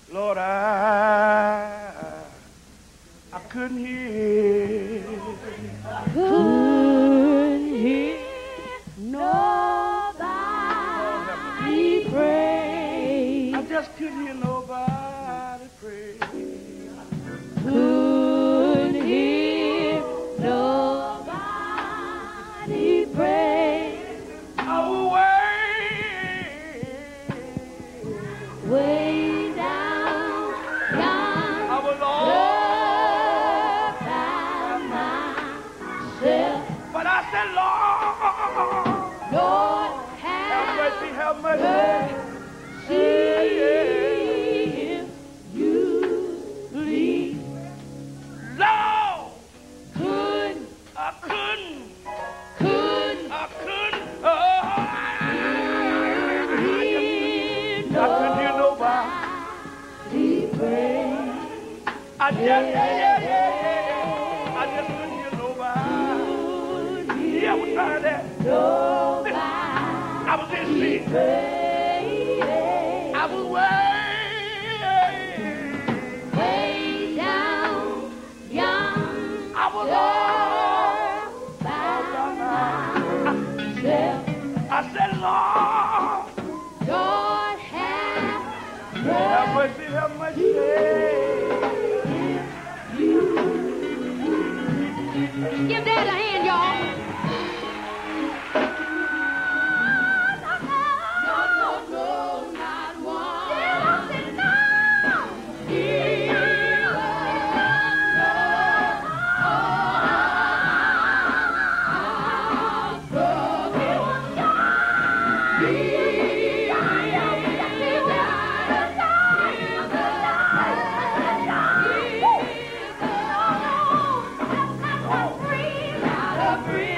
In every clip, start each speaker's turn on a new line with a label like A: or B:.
A: Lord, I couldn't hear.
B: Couldn't hear nobody pray.
A: I just couldn't hear nobody pray.
B: Couldn't hear nobody pray.
A: I was
B: Way down yonder.
A: I was all, but I said, Lord,
B: Lord,
A: have mercy, have mercy.
B: if you please.
A: Lord,
B: Couldn't
A: I couldn't. Oh, I couldn't hear nobody.
B: pray.
A: I just couldn't hear nobody. Yeah, I was trying that. I was in sin. I was
B: Way down yonder.
A: I was I said, Lord,
B: Lord, have
A: have mercy, have mercy.
B: Give Dad a hand, y'all. No, not one. Dad, I said no. Free.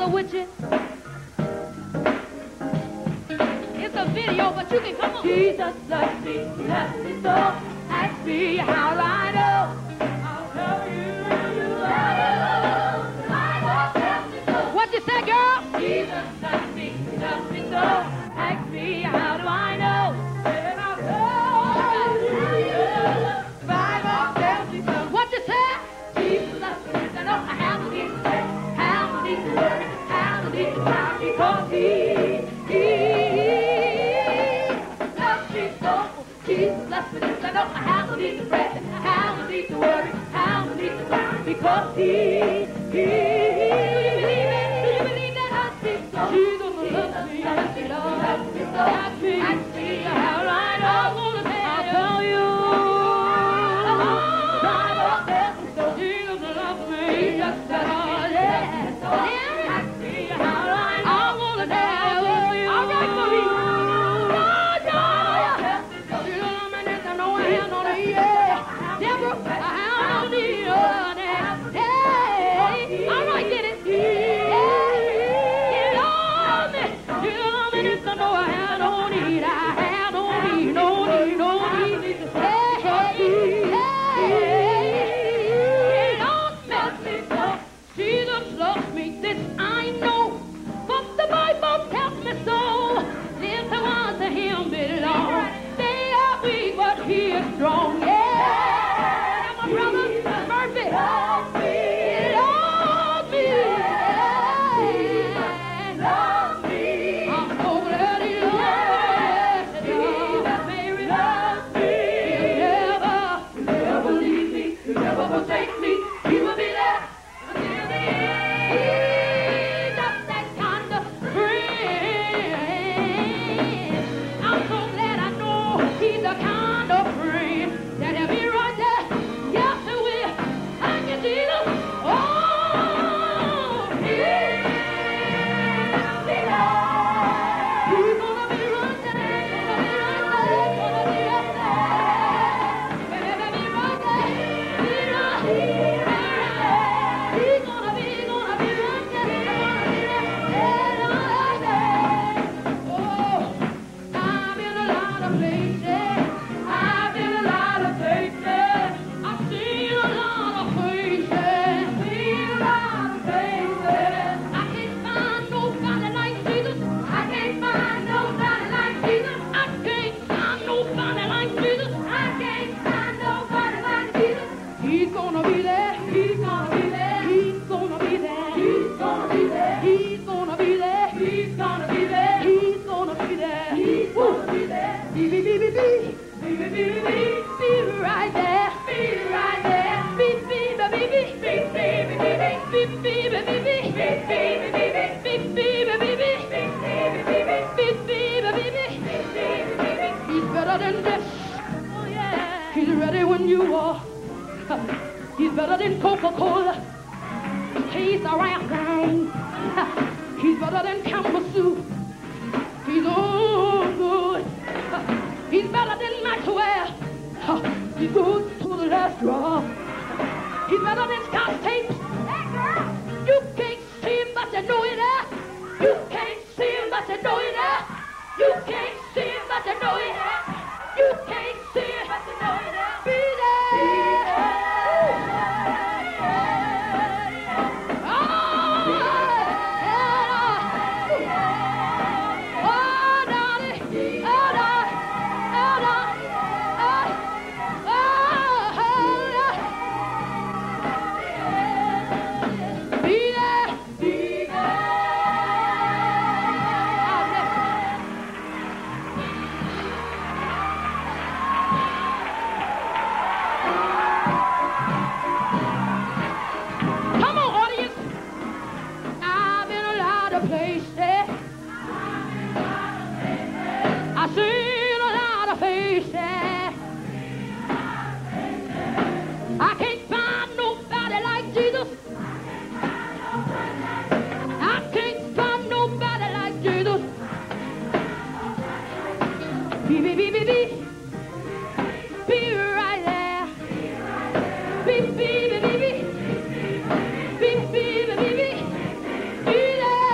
C: video with you. It's a video, but you can come on. Jesus loves me so. Ask me how I know. I'll tell you. What you say, girl? Jesus loves me so. Ask me how do I know? And I'll tell you. Bible tells me so. What you say? Jesus loves me so. I have to need to say, have to need to worry, have to need to cry, because he loves me so. Jesus loves me so. I have to need to fret, have to need to worry, have to need to cry, because he do you believe it? Do you believe that? Jesus loves me, loves me, loves me, loves me. Ask me how I know. I'll tell you. Bible tells me so. Jesus loves me, just that all, yeah. Ask me how I know. I wanna tell you. All right, Marie. I know I have no need. Deborah, I have no need. Hey, all right, get it. Strong, yeah, my brother, Murphy, love me, love me, love me. I'm so glad he loves me, Mary loves me. He'll never leave me, he'll never forsake me. He will be there until the end. He's just that kind of friend. I'm so glad I know he's the kind of friend that'll be right there. Yes, he will. Thank you, Jesus. Oh, he'll be there. He's gonna be right there. Gonna be right there. Gonna be right there. He's gonna be right there. Oh, I've been a lot of places. I've been a lot of places. I've seen a lot of places. Seen a lot of places. I can't find nobody like Jesus. I can't find nobody like Jesus. I can't find nobody like Jesus. I can't find nobody like Jesus. He's gonna be there. He's gonna be there. He's gonna be there. He's gonna be there. He's gonna be there. He's gonna be there. He's gonna be there. He's gonna be there. Be right there. Be right there. Be He's better than this. Oh yeah. He's ready when you are. He's better than Coca-Cola. He's the right thing. He's better than Campbell soup. He's all good. He's better than Maxwell. He's good to the last drop. He's better than Scott Tape. Hey girl, you can't see him, but you know it. You can't see him, but you know it. You can't see him, but you know it. You can't see him, but you know it. Be there. Be there.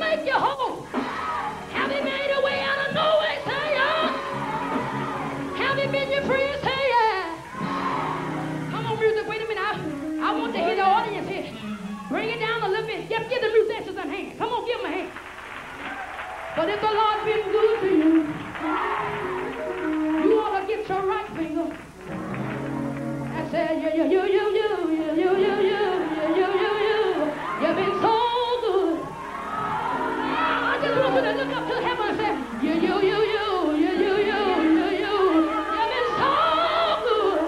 C: make you whole? Have he made a way out of no way? Say yeah. Have he been your friend? Say yeah. Come on, music. Wait a minute. I want to hear the audience here. Bring it down a little bit. Give the musicians a hand. Come on, give them a hand. But if the Lord's been good to you, you ought to get your right finger and say, you. You've been so good. I just want you to look up to heaven and say, you. You've been so good.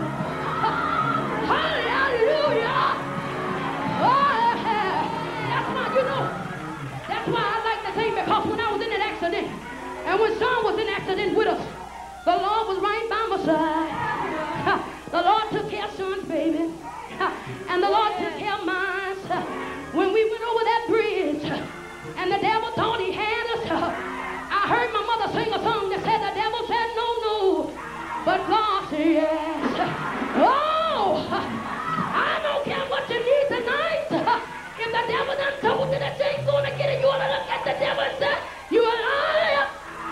C: Hallelujah. Oh, that's why, that's why I like to sing, because when I was in an accident, and when Sean was in an accident with us, the Lord was right by my side. The Lord took care of Sean's baby, and the Lord took care of mine. When we went over that bridge, and the devil thought he had us, I heard my mother sing a song that said the devil said no, but God said yes. Oh, I don't care what you need tonight. If the devil done told you that you ain't going to get it, you ought to look at the devil and say, you a liar.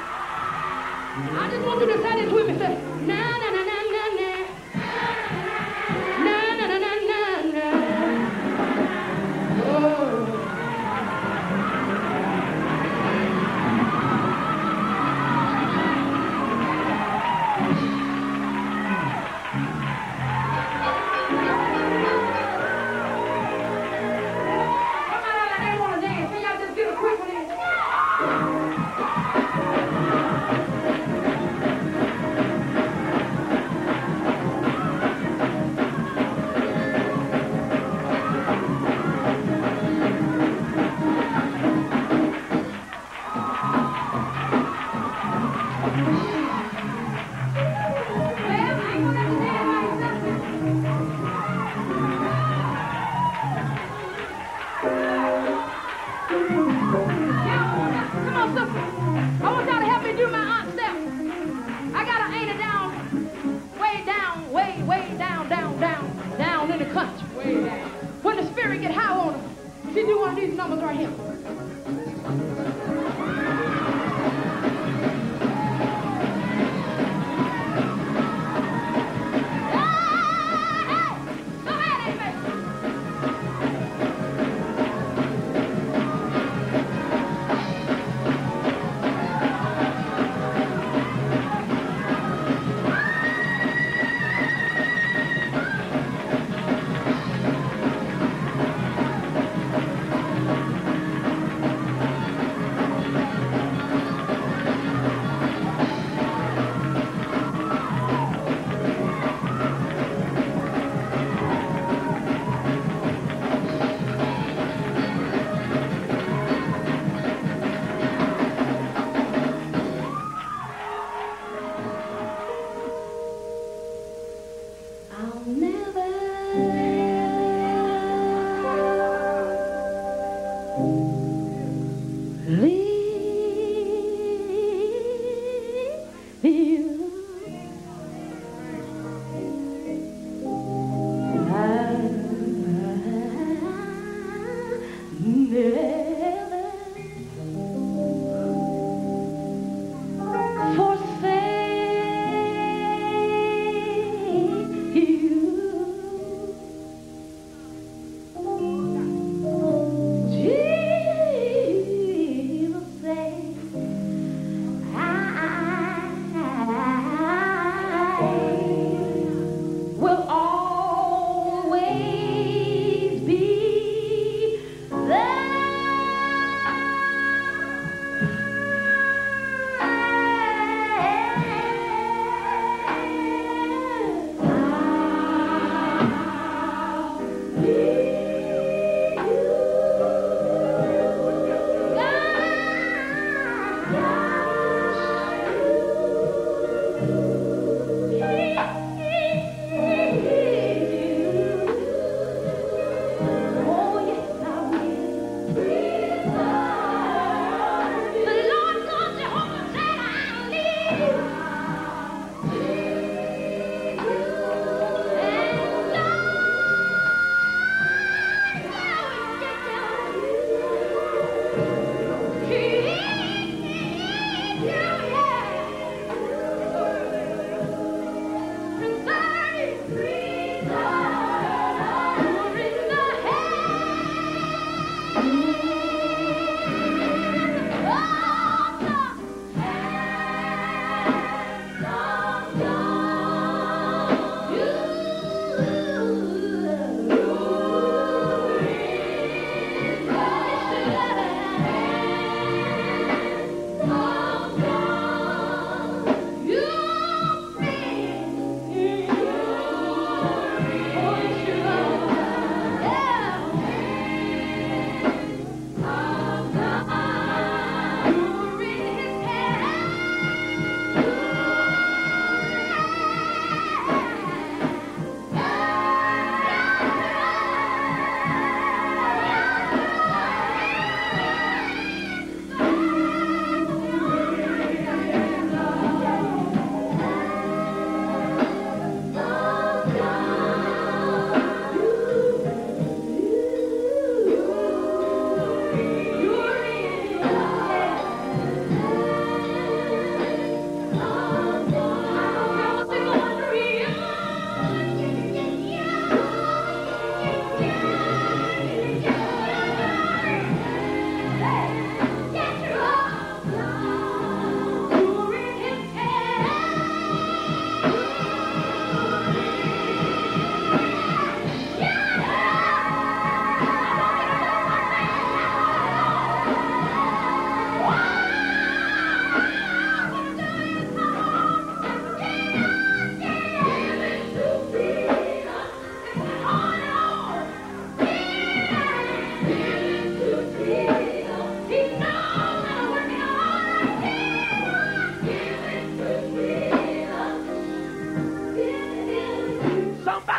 C: I just want you to say this with me. Say, na na na na na na. Na na na na na na. Oh.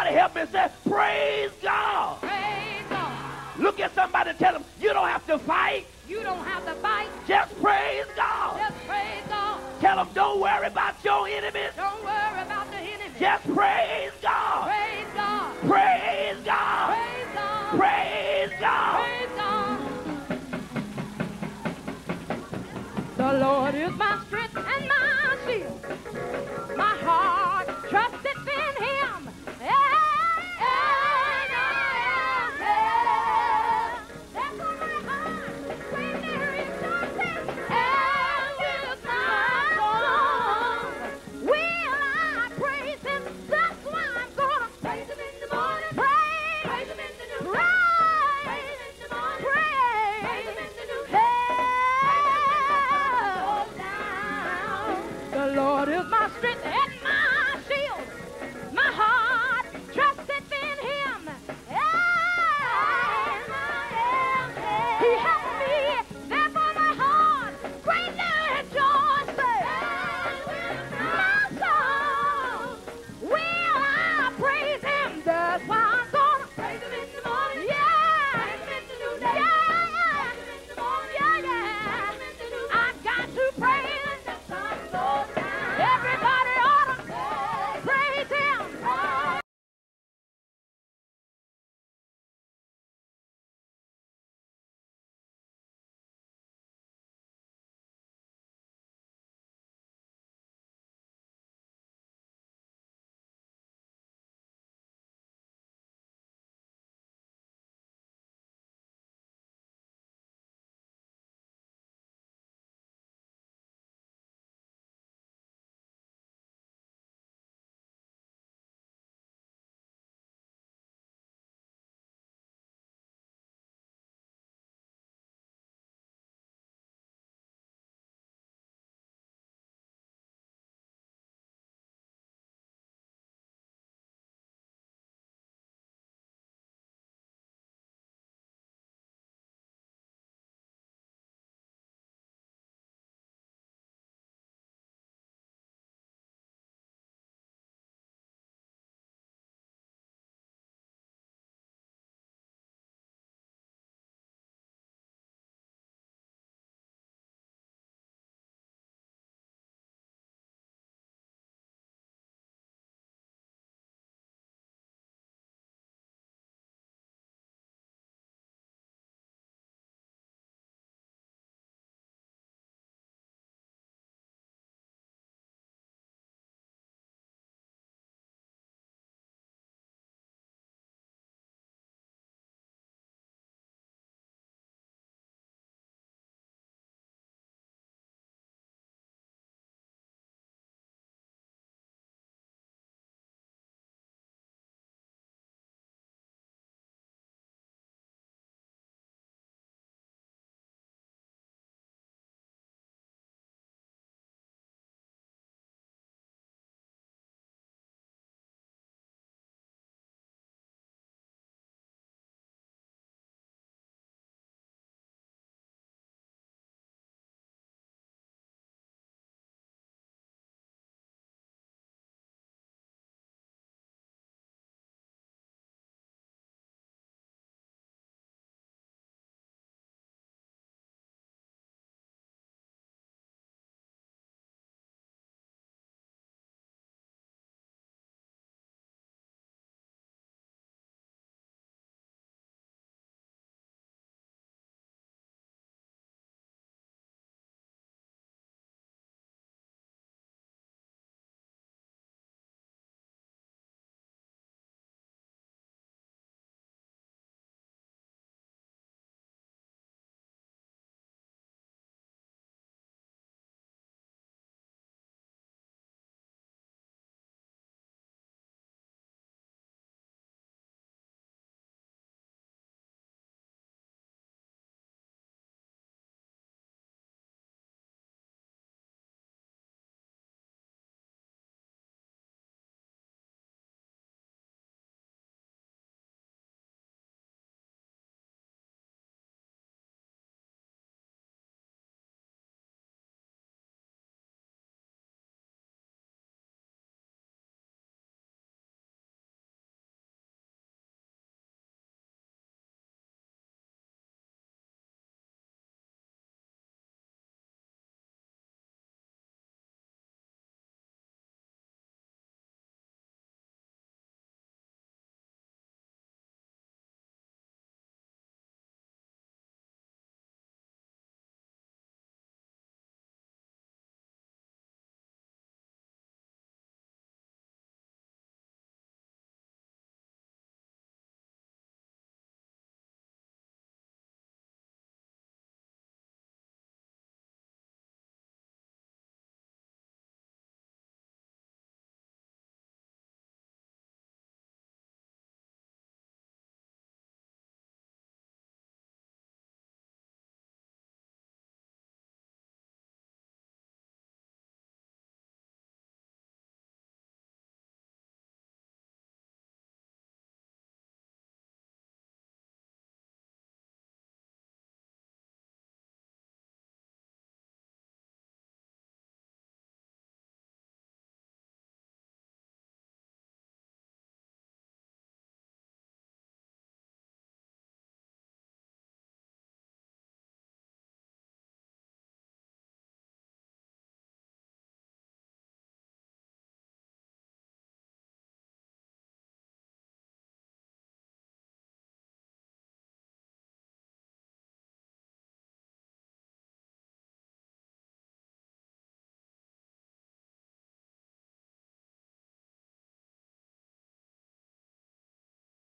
A: Somebody help me say, praise God.
C: Praise God.
A: Look at somebody and tell them, you don't have to fight.
C: You don't have to fight.
A: Just praise God.
C: Just praise God.
A: Tell them, don't worry about your enemies.
C: Don't worry about the enemy.
A: Just praise God.